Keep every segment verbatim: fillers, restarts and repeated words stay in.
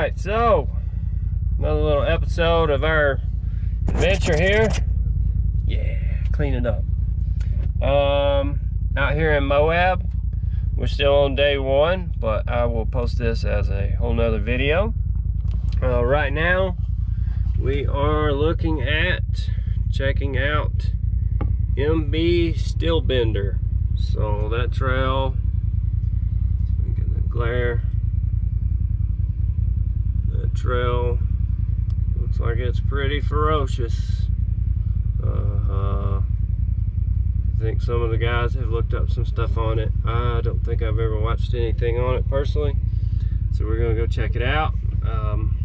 Alright, so another little episode of our adventure here. Yeah, clean it up. Um, out here in Moab, we're still on day one, but I will post this as a whole nother video. Uh, right now, we are looking at checking out M B Steelbender. So that trail, get the glare. That trail looks like it's pretty ferocious. Uh, uh, I think some of the guys have looked up some stuff on it. I don't think I've ever watched anything on it personally, so we're gonna go check it out. Um,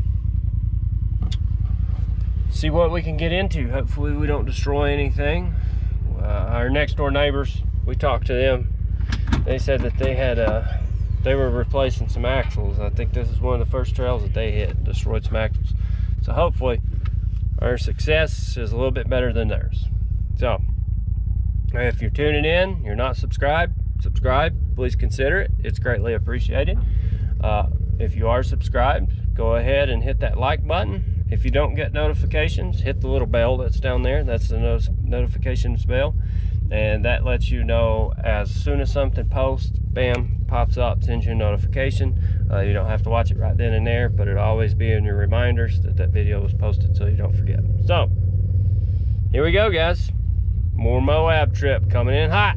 see what we can get into. Hopefully we don't destroy anything. Uh, our next door neighbors, we talked to them. They said that they had uh, they were replacing some axles. I think this is one of the first trails that they hit, destroyed some axles. So hopefully our success is a little bit better than theirs. So if you're tuning in, you're not subscribed, subscribe, please consider it. It's greatly appreciated. Uh, if you are subscribed, go ahead and hit that like button. If you don't get notifications, hit the little bell that's down there. That's the not notifications bell. And that lets you know as soon as something posts, bam, pops up, sends you a notification. Uh, you don't have to watch it right then and there, but it'll always be in your reminders that that video was posted so you don't forget. So, here we go, guys. More Moab trip coming in hot.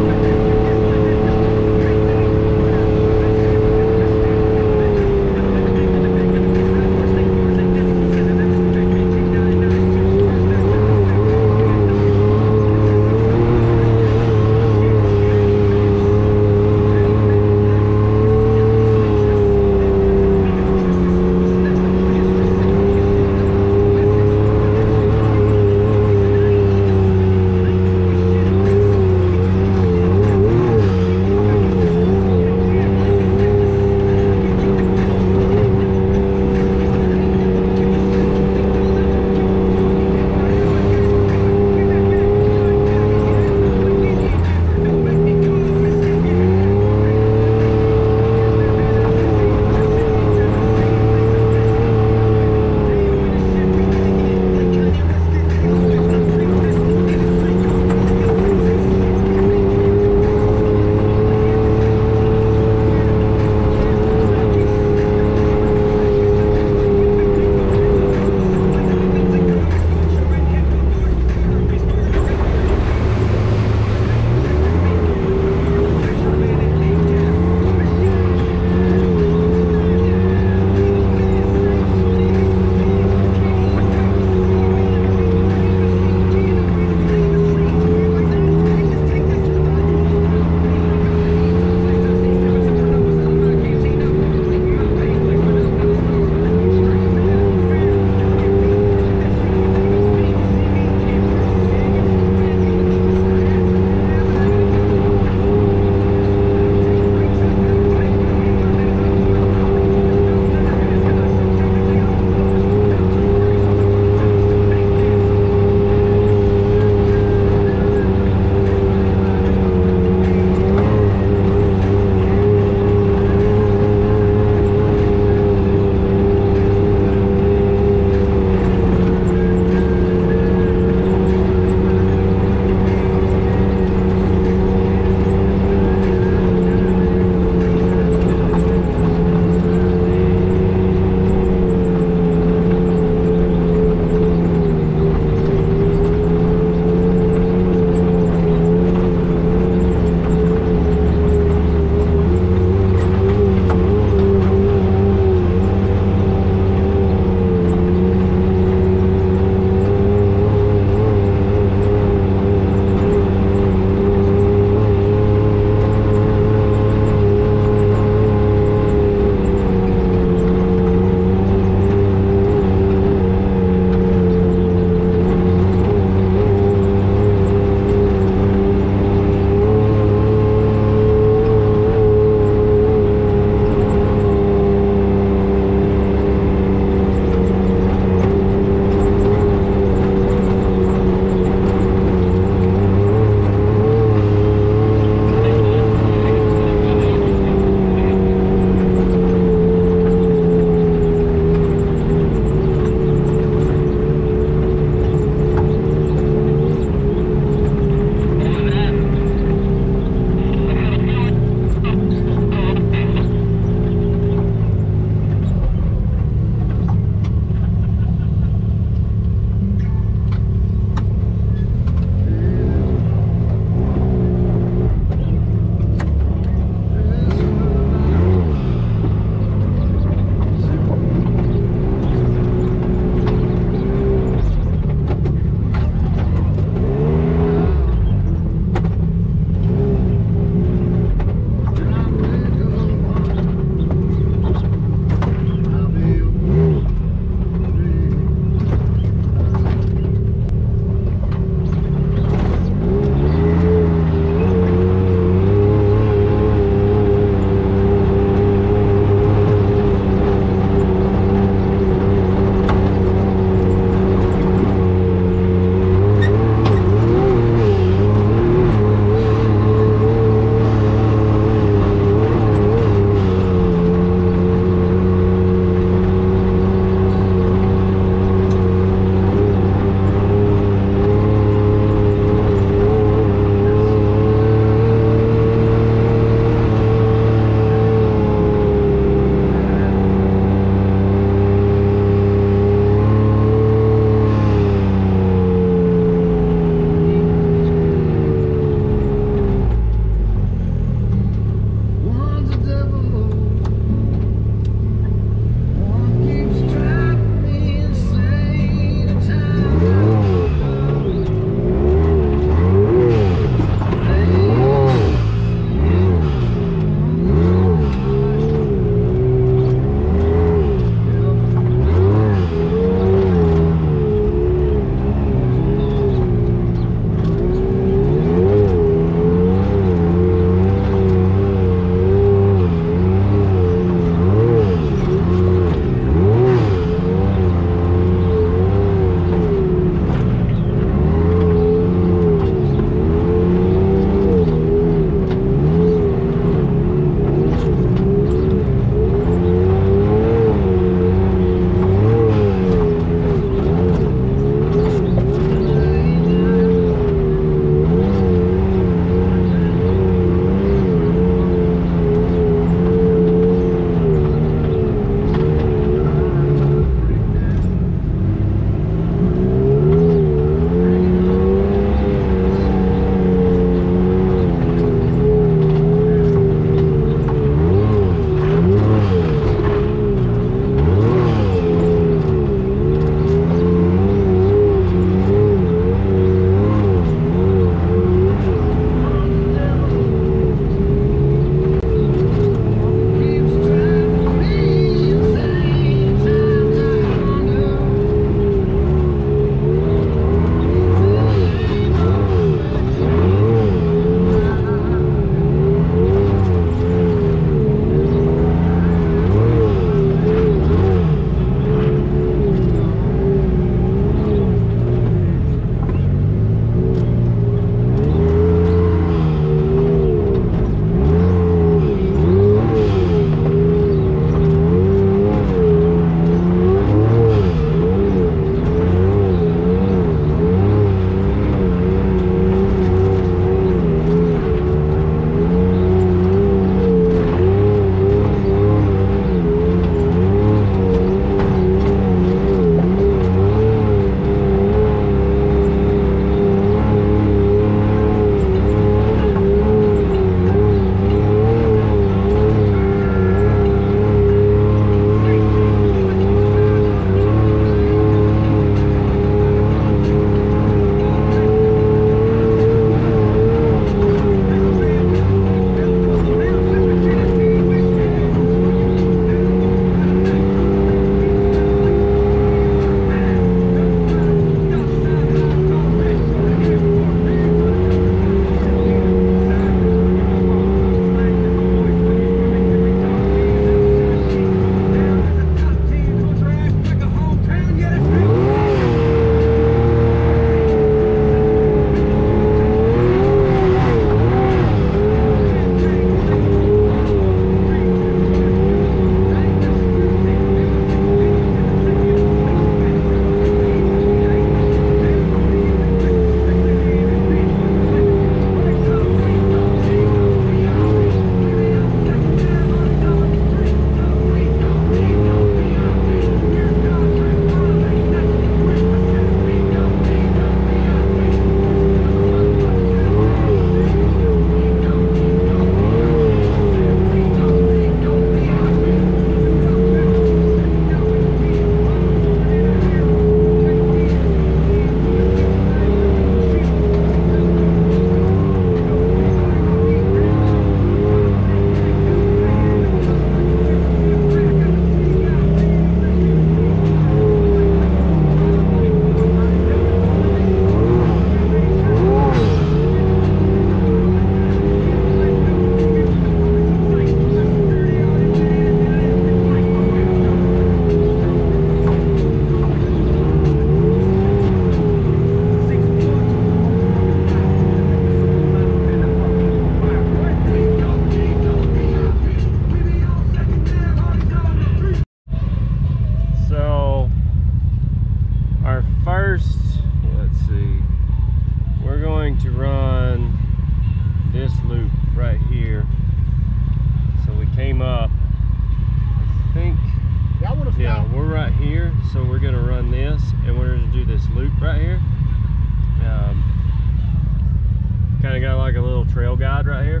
right here. So we came up, I think, Yeah, I want to yeah, we're right here. So we're gonna run this and we're gonna do this loop right here. Um, kind of got like a little trail guide right here.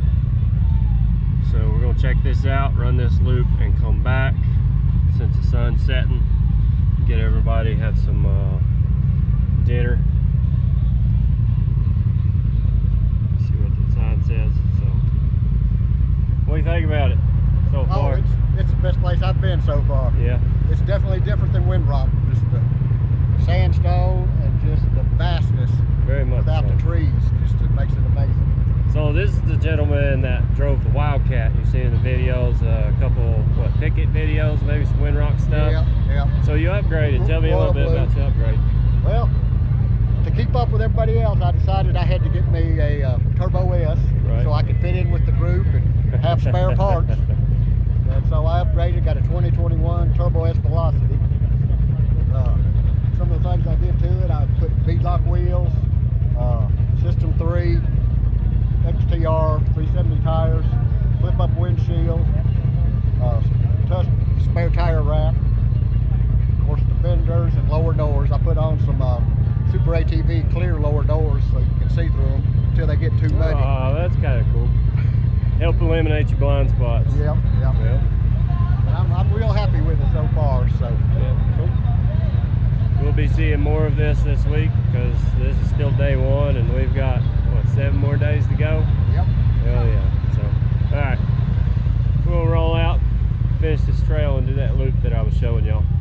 So we're gonna check this out, run this loop and come back since the sun's setting, get everybody, have some uh, dinner. See what the sign says. So what do you think about it so far? Oh, it's, it's the best place I've been so far. Yeah. It's definitely different than Windrock. Just the sandstone and just the vastness Very much without so. the trees. Just it makes it amazing. So this is the gentleman that drove the Wildcat. You see in the videos, uh, a couple, what, Pickett videos, maybe some Windrock stuff. Yeah, yeah. So you upgraded. Tell me a little bit Royal about Blue. your upgrade. Well, to keep up with everybody else, I decided I had to get me a uh, Turbo S, Right. so I could fit in with the group and have spare parts. And so I upgraded, got a twenty twenty-one Turbo S Velocity. Uh, some of the things I did to it, I put beadlock wheels, uh, System three, X T R three seventy tires, flip up windshield, uh, touch spare tire rack, of course the fenders and lower doors. I put on some uh, Super A T V clear lower doors so you can see through them until they get too muddy. Oh, that's kind of cool. Help eliminate your blind spots. Yep, yep. Yeah. But I'm, I'm real happy with it so far. So Yeah, cool. We'll be seeing more of this this week because this is still day one and we've got, what, seven more days to go? yep. Hell yeah. So, all right. We'll roll out, finish this trail and do that loop that I was showing y'all.